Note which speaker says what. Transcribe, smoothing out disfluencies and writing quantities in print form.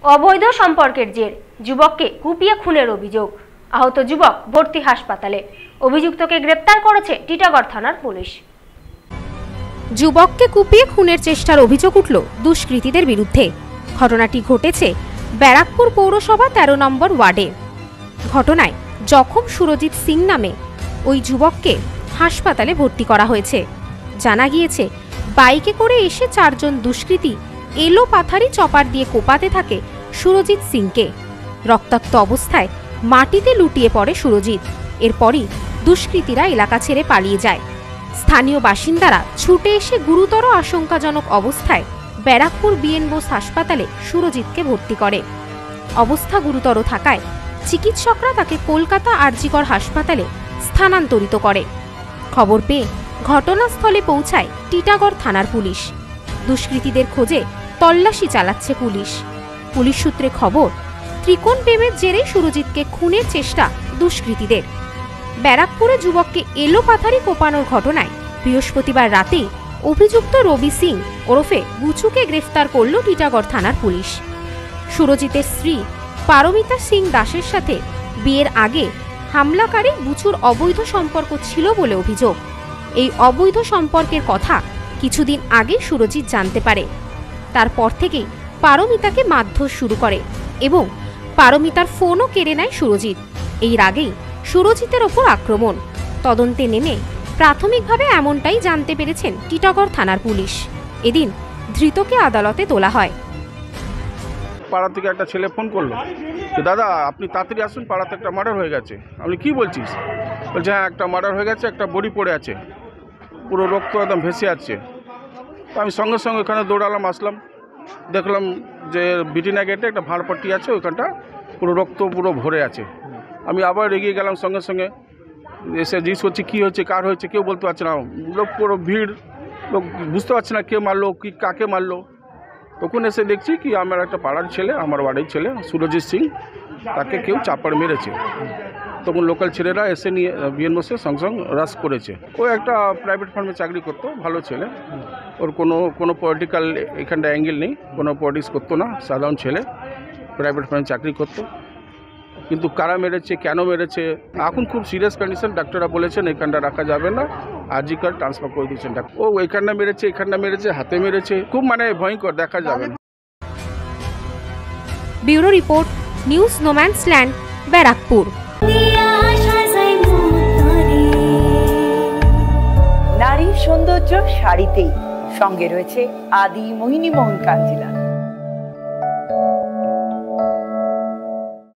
Speaker 1: অবৈধ সম্পর্কের জের যুবককে কুপিয়ে খুনের অভিযোগ। আহত যুবক ভর্তি হাসপাতালে। অভিযুক্তকে গ্রেপ্তার করেছে টিটাগড় থানার পুলিশ।
Speaker 2: যুবককে কুপিয়ে খুনের চেষ্টার অভিযোগ উঠল দুষ্কৃতীদের বিরুদ্ধে। ঘটনাটি ঘটেছে ব্যারাকপুর পৌরসভা ১৩ নম্বর ওয়ার্ডে। ঘটনায় জখম সুরজিৎ সিং নামে ওই যুবককে হাসপাতালে ভর্তি করা হয়েছে। জানা গিয়েছে, বাইকে করে এসে ৪ জন দুষ্কৃতী এলো পাথারি চপার দিয়ে কোপাতে থাকে সুরজিৎ সিংকে। রক্তাক্ত অবস্থায় মাটিতে লুটিয়ে পড়ে সুরজিৎ। এরপরই দুষ্কৃতীরা এলাকা ছেড়ে পালিয়ে যায়। স্থানীয় বাসিন্দারা ছুটে এসে গুরুতর আশঙ্কাজনক অবস্থায় ব্যারাকপুর বিএন বোস হাসপাতালে সুরজিৎকে ভর্তি করে। অবস্থা গুরুতর থাকায় চিকিৎসকরা তাকে কলকাতা আরজিকর হাসপাতালে স্থানান্তরিত করে। খবর পেয়ে ঘটনাস্থলে পৌঁছায় টিটাগড় থানার পুলিশ। দুষ্কৃতীদের খোঁজে তল্লাশি চালাচ্ছে পুলিশ। পুলিশ সূত্রে খবর, ত্রিকোণ প্রেমের জেরে সুরজিৎকে খুনের চেষ্টা দুষ্কৃতীদের। ব্যারাকপুরে যুবককে এলো পাথারি কোপানোর ঘটনায় বৃহস্পতিবার রাতে অভিযুক্ত রবি সিং ওরফে বুচুকে গ্রেফতার করল টিটাগড় থানার পুলিশ। সুরজিতের স্ত্রী পারমিতা সিং দাসের সাথে বিয়ের আগে হামলাকারী বুচুর অবৈধ সম্পর্ক ছিল বলে অভিযোগ। এই অবৈধ সম্পর্কের কথা কিছুদিন আগে সুরজিৎ জানতে পারে। তারপর থেকেই পারমিতাকে মারধর শুরু করে এবং পারমিতার ফোনও কেড়ে নেয় সুরজিৎ। এর আগেই সুরজিতের ওপর আক্রমণ। তদন্তে নেমে প্রাথমিকভাবে এমনটাই জানতে পেরেছেন টিটাগড় থানার পুলিশ। এদিন ধৃতকে আদালতে তোলা হয়।
Speaker 3: পাড়া থেকে একটা ছেলে ফোন করলো, দাদা আপনি তাড়াতাড়ি আসুন, পাড়াতে একটা মার্ডার হয়ে গেছে। আপনি কি বলছিস? বলছে হ্যাঁ, একটা মার্ডার হয়ে গেছে, একটা বডি পড়ে আছে, পুরো রক্ত একদম ভেসে আছে। তো আমি সঙ্গে সঙ্গে ওখানে দৌড়ালাম, আসলাম, দেখলাম যে বিটিনা গেটে একটা ভাঁড়পট্টি আছে, ওইখানটা পুরো রক্ত পুরো ভরে আছে। আমি আবার এগিয়ে গেলাম, সঙ্গে সঙ্গে এসে জিজ্ঞেস করছি কী হয়েছে, কার হয়েছে, কেউ বলতে পারছে না। লোক পুরো ভিড়, লোক বুঝতে পারছে না কে মারলো, কি কাকে মারলো। তখন এসে দেখছি কি আমার একটা পাড়ার ছেলে, আমার বাড়ির ছেলে সুরজিৎ সিং, তাকে কেউ চাপড় মেরেছে। তখন লোকাল ছেলেরা এসে নিয়ে বিএন বসে সঙ্গে সঙ্গে রাশ করেছে। ও একটা প্রাইভেট ফার্মে চাকরি করতো, ভালো ছেলে, ওর কোনো পলিটিক্যাল এখানটা অ্যাঙ্গেল নেই, কোনো পলিটিক্স করতো না, সাধারণ ছেলে, প্রাইভেট ফার্মে চাকরি করতো। কিন্তু কারা মেরেছে, কেন মেরেছে, এখন খুব সিরিয়াস কন্ডিশন, ডাক্তাররা বলেছেন এখানটা রাখা যাবে না, আরজিকর ট্রান্সফার করে দিয়েছেন ডাক্তার। ও এখানটা মেরেছে, এখানটা মেরেছে, হাতে মেরেছে, খুব ভয়ঙ্কর, দেখা যাবে না।
Speaker 2: Bureau report, news no man's land, Barrackpore.
Speaker 4: নারীর সৌন্দর্য শাড়িতেই, সঙ্গে রয়েছে আদি মোহিনী মোহন কাঞ্জিলাল।